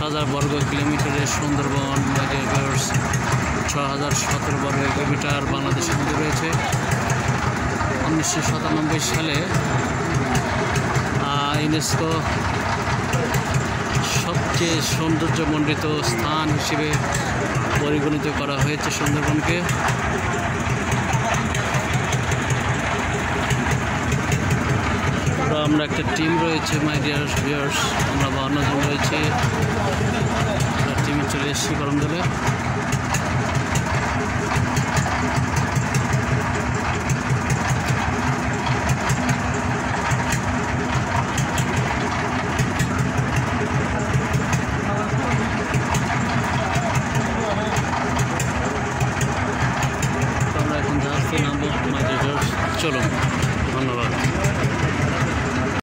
10,000 বর্গ কিলোমিটারের সুন্দরবন 6,017 বর্গ কিলোমিটার বাংলাদেশের মধ্যে রয়েছে। 1997 সালে ইউনেস্কো সবচেয়ে সৌন্দর্যমণ্ডিত স্থান হিসেবে পরিগণিত করা হয়েছে সুন্দরবনকে। আমরা একটা টিম রয়েছে মাই ডিয়ার ভিউয়ার্স, আমরা 52 জন রয়েছে, টিমে চলে এসেছি করমদলে। আমরা এখন জাহাজে নামবো মাই ডিয়ার ভিউয়ার্স, চলুন, ধন্যবাদ।